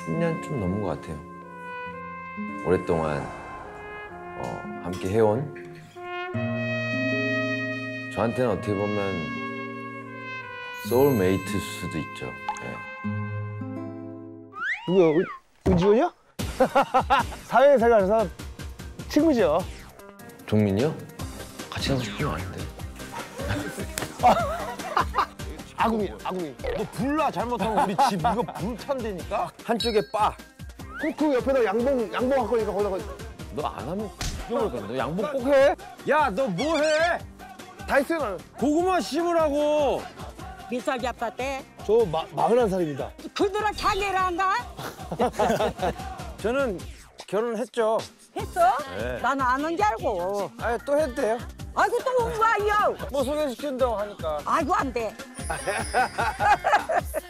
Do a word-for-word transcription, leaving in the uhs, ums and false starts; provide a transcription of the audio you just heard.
십 년 좀 넘은 것 같아요. 오랫동안 어, 함께 해온 저한테는 어떻게 보면 소울메이트일 수도 있죠. 네. 누구야? 은, 은지원이야? 사회생활에서 친구죠. 종민이요? 같이 가고 싶지는 않은데. 아궁이, 아궁이. 너 불나 잘못하면 우리 집 이거 불 탄다니까? 한쪽에 빠. 그 옆에다 양봉, 양봉 할 거니까 거기다가 너 안 하면 죽여볼 거야. 너 양복 꼭 해. 야, 너 뭐 해? 다 했어요, 나는. 고구마 심으라고. 몇 살 잡았대? 저 마, 마흔한 살입니다. 그들은 장애를 안 가? 저는 결혼했죠. 했어? 네. 나는 안 한 줄 알고. 아, 또 해도 돼요. 아이고 또 와요. 뭐 소개시킨다고 하니까. 아이고 안 돼.